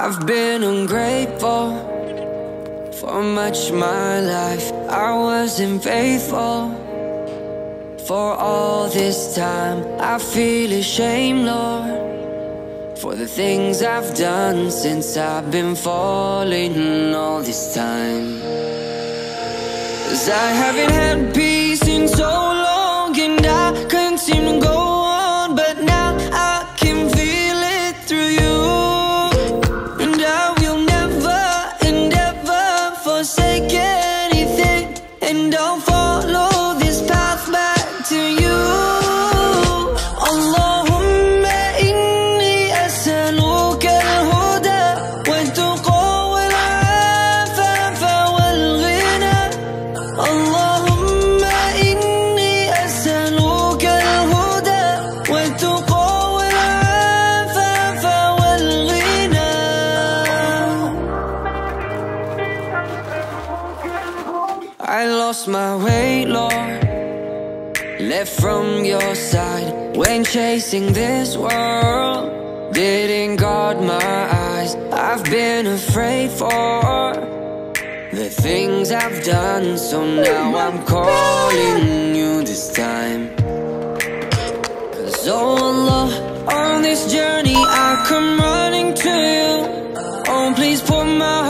I've been ungrateful for much my life. I wasn't faithful for all this time. I feel ashamed, Lord, for the things I've done since I've been falling all this time. 'Cause I haven't had peace in so long, and I couldn't seem to go on, but now I can feel it through you. And I will never and ever forsake anything, and I'll follow this path back to you. Allahumma inni as'aluka al-huda wal-tuqa wal-afafa wal-ghina. Allahumma inni as'aluka al-huda wal-tuqa wal-afafa wal-ghina. I lost my way, Lord, left from your side when chasing this world. Didn't guard my eyes. I've been afraid for the things I've done, so now I'm calling you this time. 'Cause oh Allah, on this journey I come running to you. Oh, please put my